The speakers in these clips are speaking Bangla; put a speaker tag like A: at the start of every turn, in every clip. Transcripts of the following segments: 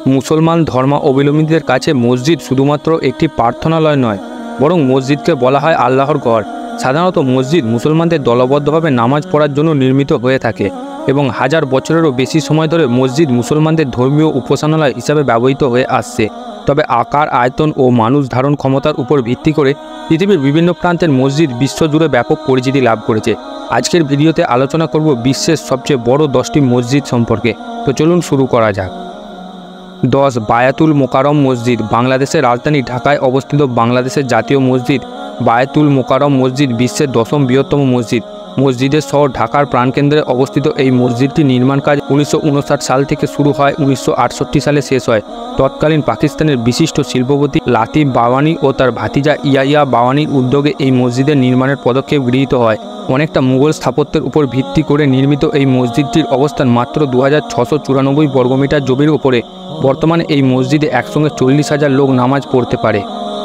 A: মুসলমান ধর্মাবলম্বীদের কাছে মসজিদ শুধুমাত্র একটি প্রার্থনালয় নয়, বরং মসজিদকে বলা হয় আল্লাহর ঘর। সাধারণত মসজিদ মুসলমানদের দলবদ্ধভাবে নামাজ পড়ার জন্য নির্মিত হয়ে থাকে এবং হাজার বছরেরও বেশি সময় ধরে মসজিদ মুসলমানদের ধর্মীয় উপাসনালয় হিসাবে ব্যবহৃত হয়ে আসছে। তবে আকার, আয়তন ও মানুষ ধারণ ক্ষমতার উপর ভিত্তি করে পৃথিবীর বিভিন্ন প্রান্তের মসজিদ বিশ্বজুড়ে ব্যাপক পরিচিতি লাভ করেছে। আজকের ভিডিওতে আলোচনা করব বিশ্বের সবচেয়ে বড় 10টি মসজিদ সম্পর্কে। তো চলুন শুরু করা যাক। 10. বায়াতুল মোকাররম মসজিদ। বাংলাদেশের রাজধানী ঢাকায় অবস্থিত বাংলাদেশের জাতীয় মসজিদ বায়াতুল মোকাররম মসজিদ বিশ্বের 10ম বৃহত্তম মসজিদ। মসজিদের শহর ঢাকার প্রাণকেন্দ্রে অবস্থিত এই মসজিদটির নির্মাণ কাজ 1959 সাল থেকে শুরু হয়, 1968 সালে শেষ হয়। তৎকালীন পাকিস্তানের বিশিষ্ট শিল্পপতি লাতিফ বাওয়ানি ও তার ভাতিজা ইয়াহিয়া বাওয়ানির উদ্যোগে এই মসজিদের নির্মাণের পদক্ষেপ গৃহীত হয়। অনেকটা মুঘল স্থাপত্যের উপর ভিত্তি করে নির্মিত এই মসজিদটির অবস্থান মাত্র 2694 বর্গমিটার জমির উপরে। বর্তমানে এই মসজিদে একসঙ্গে 40,000 লোক নামাজ পড়তে পারে।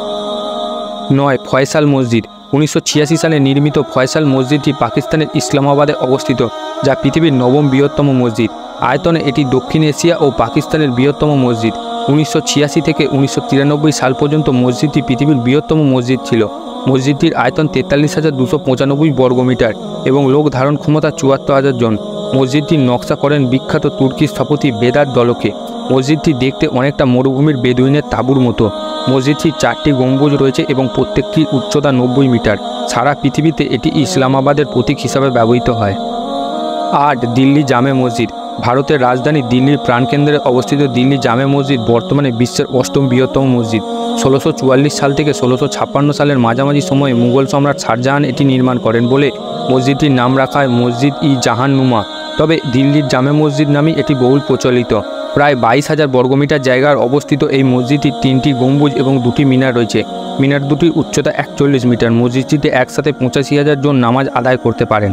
A: 9. ফয়সাল মসজিদ। 1986 সালে নির্মিত ফয়সাল মসজিদটি পাকিস্তানের ইসলামাবাদে অবস্থিত, যা পৃথিবীর 9ম বৃহত্তম মসজিদ। আয়তনে এটি দক্ষিণ এশিয়া ও পাকিস্তানের বৃহত্তম মসজিদ। 1986 থেকে 1993 সাল পর্যন্ত মসজিদটি পৃথিবীর বৃহত্তম মসজিদ ছিল। মসজিদটির আয়তন 43,295 বর্গমিটার এবং লোক ধারণ ক্ষমতা 74,000 জন। মসজিদটির নকশা করেন বিখ্যাত তুর্কি স্থপতি বেদাত দলকে। মসজিদটি দেখতে অনেকটা মরুভূমির বেদুইনের তাঁবুর মতো। মসজিদটির 4টি গম্বুজ রয়েছে এবং প্রত্যেকটির উচ্চতা 90 মিটার। সারা পৃথিবীতে এটি ইসলামাবাদের প্রতীক হিসাবে ব্যবহৃত হয়। 8. দিল্লি জামে মসজিদ। ভারতের রাজধানী দিল্লির প্রাণকেন্দ্রে অবস্থিত দিল্লি জামে মসজিদ বর্তমানে বিশ্বের 8ম বৃহত্তম মসজিদ। 1644 সাল থেকে 1656 সালের মাঝামাঝি সময়ে মুঘল সম্রাট শাহজাহান এটি নির্মাণ করেন বলে মসজিদটির নাম রাখা হয় মসজিদ ই জাহানুমা। তবে দিল্লির জামে মসজিদ নামই এটি বহুল প্রচলিত। প্রায় 22,000 বর্গমিটার জায়গার অবস্থিত এই মসজিদটির 3টি গম্বুজ এবং 2টি মিনার রয়েছে। মিনার দুটির উচ্চতা 41 মিটার। মসজিদটিতে একসাথে 85,000 জন নামাজ আদায় করতে পারেন।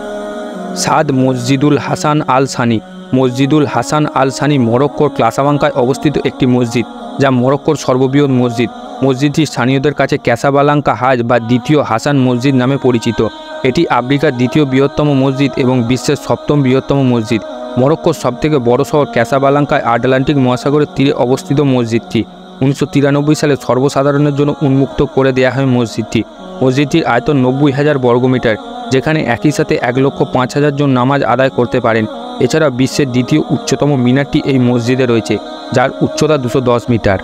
A: 7. মসজিদুল হাসান আল সানি। মসজিদুল হাসান আল সানি মরক্কোর ক্লাসাবাঙ্কায় অবস্থিত একটি মসজিদ, যা মরক্কোর সর্ববৃহৎ মসজিদ। মসজিদটি স্থানীয়দের কাছে ক্যাসাবালাঙ্কা হাজ বা দ্বিতীয় হাসান মসজিদ নামে পরিচিত। এটি আফ্রিকার 2য় বৃহত্তম মসজিদ এবং বিশ্বের 7ম বৃহত্তম মসজিদ। মরক্কোর সবথেকে বড় শহর ক্যাসাবালাঙ্কায় আটলান্টিক মহাসাগরের তীরে অবস্থিত মসজিদটি 1993 সালে সর্বসাধারণের জন্য উন্মুক্ত করে দেওয়া হয়। মসজিদটির আয়তন 90,000 বর্গমিটার, যেখানে একই সাথে 1,05,000 জন নামাজ আদায় করতে পারেন। এছাড়া বিশ্বের 2য় উচ্চতম মিনারটি এই মসজিদে রয়েছে, যার উচ্চতা 210 মিটার।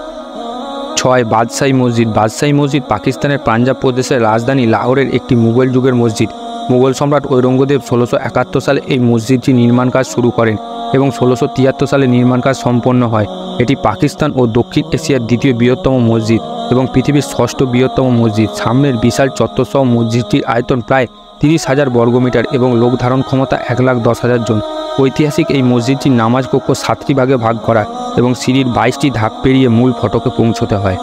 A: 6. বাদশাহী মসজিদ। বাদশাহী মসজিদ পাকিস্তানের পাঞ্জাব প্রদেশের রাজধানী লাহোরের একটি মুঘল যুগের মসজিদ। মুঘল সম্রাট ঔরঙ্গজেব 1671 সালে এই মসজিদটি নির্মাণ কাজ শুরু করেন এবং 1673 সালে নির্মাণ কাজ সম্পন্ন হয়। এটি পাকিস্তান ও দক্ষিণ এশিয়ার 2য় বৃহত্তম মসজিদ এবং পৃথিবীর 6ষ্ঠ বৃহত্তম মসজিদ। সামনের বিশাল চত্বরসহ মসজিদটির আয়তন প্রায় 30,000 বর্গমিটার এবং লোক ধারণ ক্ষমতা 1,10,000 জন। ঐতিহাসিক এই মসজিদটির নামাজ কক্ষ 7টি ভাগে ভাগ করা এবং সিঁড়ির 22টি ধাপ পেরিয়ে মূল ফটকে পৌঁছতে হয়।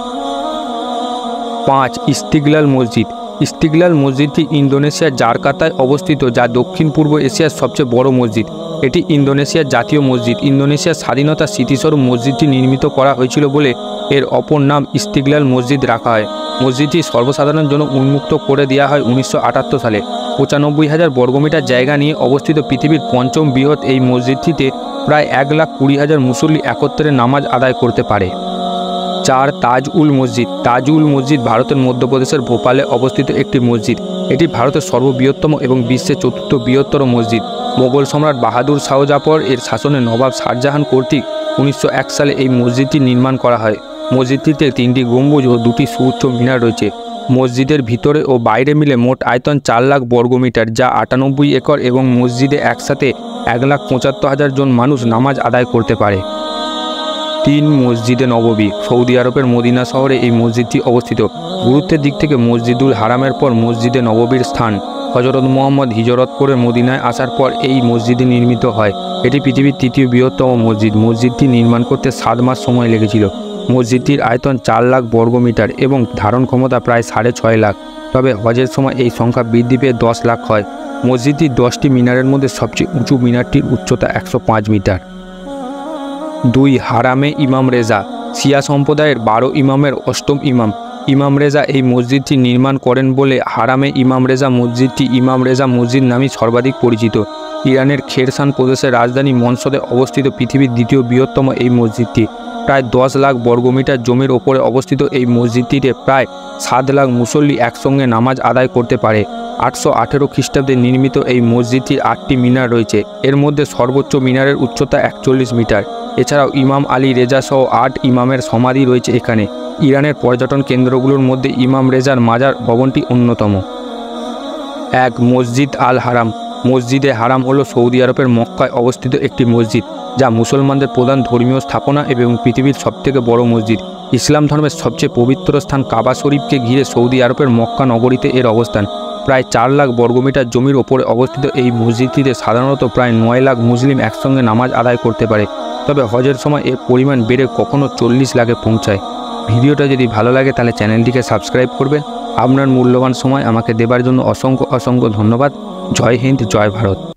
A: 5. ইস্তিগলাল মসজিদ। ইস্তিগলাল মসজিদটি ইন্দোনেশিয়ার জাকার্তায় অবস্থিত, যা দক্ষিণ পূর্ব এশিয়ার সবচেয়ে বড় মসজিদ। এটি ইন্দোনেশিয়ার জাতীয় মসজিদ। ইন্দোনেশিয়ার স্বাধীনতার স্মৃতিস্বরূপ মসজিদটি নির্মিত করা হয়েছিল বলে এর অপর নাম ইস্তিগলাল মসজিদ রাখা হয়। মসজিদটি সর্বসাধারণের জন্য উন্মুক্ত করে দেওয়া হয় 1978 সালে। 95,000 বর্গমিটার জায়গা নিয়ে অবস্থিত পৃথিবীর 5ম বৃহৎ এই মসজিদটিতে প্রায় 1,20,000 মুসল্লি একত্রে নামাজ আদায় করতে পারে। 4. তাজ উল মসজিদ। তাজ উল মসজিদ ভারতের মধ্যপ্রদেশের ভোপালে অবস্থিত একটি মসজিদ। এটি ভারতের সর্ববৃহত্তম এবং বিশ্বের 4র্থ বৃহত্তর মসজিদ। মোগল সম্রাট বাহাদুর শাহ জাফর এর শাসনে নবাব শাহজাহান কর্তৃক 1901 সালে এই মসজিদটি নির্মাণ করা হয়। মসজিদটিতে 3টি গম্বুজ ও 2টি সুউচ্চ মিনার রয়েছে। মসজিদের ভিতরে ও বাইরে মিলে মোট আয়তন 4 লাখ বর্গমিটার, যা 98 একর এবং মসজিদে একসাথে 1,75,000 জন মানুষ নামাজ আদায় করতে পারে। 3. মসজিদে নববী। সৌদি আরবের মদিনা শহরে এই মসজিদটি অবস্থিত। গুরুত্বের দিক থেকে মসজিদুল হারামের পর মসজিদে নববীর স্থান। হযরত মুহাম্মদ হিজরত করে মদিনায় আসার পর এই মসজিদটি নির্মিত হয়। এটি পৃথিবীর 3য় বৃহত্তম মসজিদ। মসজিদটি নির্মাণ করতে 7 মাস সময় লেগেছিল। মসজিদটির আয়তন 4 লাখ বর্গমিটার এবং ধারণ ক্ষমতা প্রায় 6.5 লাখ। তবে হজের সময় এই সংখ্যা বৃদ্ধি পেয়ে 10 লাখ হয়। মসজিদটির 10টি মিনারের মধ্যে সবচেয়ে উঁচু মিনারটির উচ্চতা 105 মিটার। 2. হারামে ইমাম রেজা। শিয়া সম্প্রদায়ের 12 ইমামের 8ম ইমাম। ইমাম রেজা এই মসজিদটি নির্মাণ করেন বলে হারামে ইমাম রেজা মসজিদটি ইমাম রেজা মসজিদ নামে সর্বাধিক পরিচিত। ইরানের খেরসান প্রদেশের রাজধানী মনসদে অবস্থিত পৃথিবীর দ্বিতীয় বৃহত্তম এই মসজিদটি। প্রায় 10 লাখ বর্গমিটার জমির ওপরে অবস্থিত এই মসজিদটিতে প্রায় 7 লাখ মুসল্লি একসঙ্গে নামাজ আদায় করতে পারে। 818 খ্রিস্টাব্দে নির্মিত এই মসজিদটির 8টি মিনার রয়েছে। এর মধ্যে সর্বোচ্চ মিনারের উচ্চতা 41 মিটার। এছাড়াও ইমাম আলী রেজা সহ 8 ইমামের সমাধি রয়েছে এখানে। ইরানের পর্যটন কেন্দ্রগুলোর মধ্যে ইমাম রেজার মাজার ভবনটি অন্যতম। 1. মসজিদ আল হারাম। মসজিদে হারাম হলো সৌদি আরবের মক্কায় অবস্থিত একটি মসজিদ, যা মুসলমানদের প্রধান ধর্মীয় স্থাপনা এবং পৃথিবীর সবথেকে বড় মসজিদ। ইসলাম ধর্মের সবচেয়ে পবিত্র স্থান কাবা শরীফকে ঘিরে সৌদি আরবের মক্কা নগরীতে এর অবস্থান। প্রায় 4 লাখ বর্গমিটার জমির ওপরে অবস্থিত এই মসজিদটিতে সাধারণত প্রায় 9 লাখ মুসলিম একসঙ্গে নামাজ আদায় করতে পারে। তবে হজের সময় এর পরিমাণ বেড়ে কখনো 40 লাখে পৌঁছায়। ভিডিওটা যদি ভালো লাগে তাহলে চ্যানেলটিকে সাবস্ক্রাইব করবেন। আপনার মূল্যবান সময় আমাকে দেবার জন্য অসংখ্য ধন্যবাদ। জয় হিন্দ, জয় ভারত।